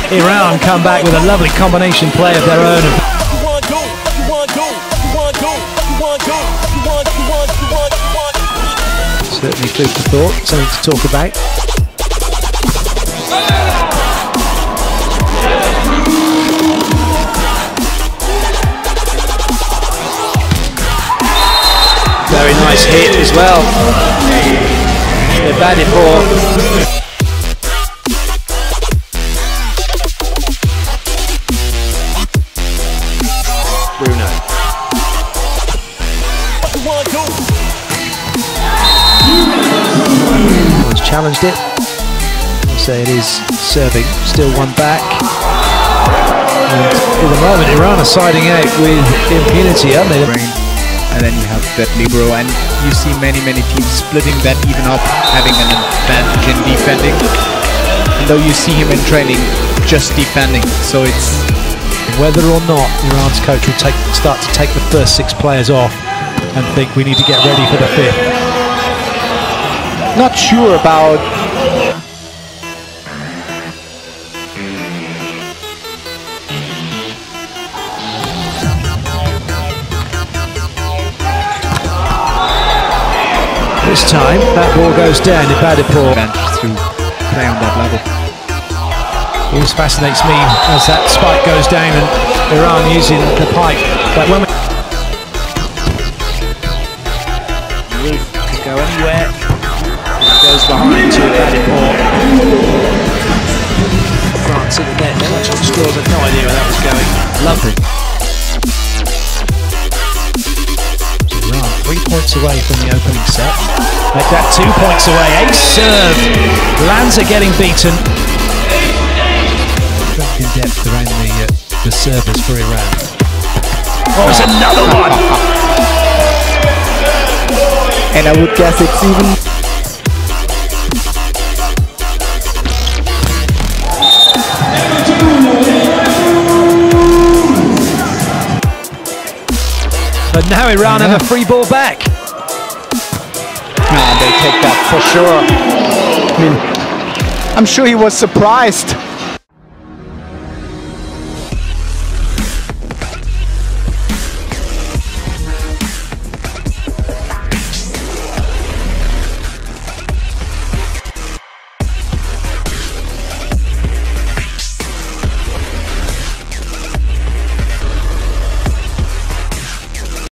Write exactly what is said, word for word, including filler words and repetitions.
Iran come back with a lovely combination play of their own. Certainly food for thought, something to talk about. Very nice hit as well. Ebadipour. Bruno. One's challenged it. I'll say it is serving. Still one back. And for the moment, Iran are siding out with impunity, aren't they? And then you have that libero, and you see many, many teams splitting that even up, having an advantage in defending. And though you see him in training just defending, so it's whether or not Iran's coach will take start to take the first six players off and think we need to get ready for the fifth. Not sure about. This time, that ball goes down. Ebadipour to play on that level. Always fascinates me as that spike goes down and Iran using the pipe. But when we Roof could go anywhere. It goes behind to Ebadipour. France in the net. The actual scores had no idea where that was going. Lovely. Iran three points away from the opening set. Make that two points away. Ace serve. Lanza getting beaten. In depth around the uh, the servers for Iran. Oh, it's another one. And I would guess it's even. But now Iran have a free ball back. Nah, they take that for sure. I mean, I'm sure he was surprised.